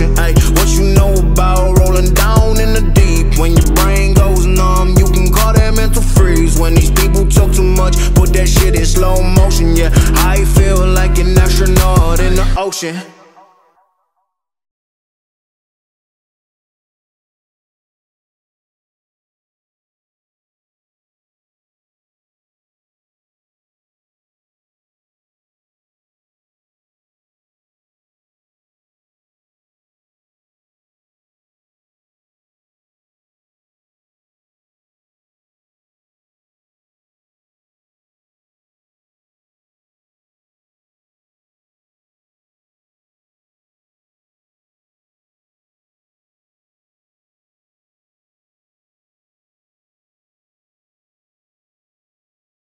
motion. Ay, what you know about rolling down in the deep? When your brain goes numb, you can call that mental freeze. When these people talk too much, put that shit in slow motion. Yeah, I feel like an astronaut in the ocean.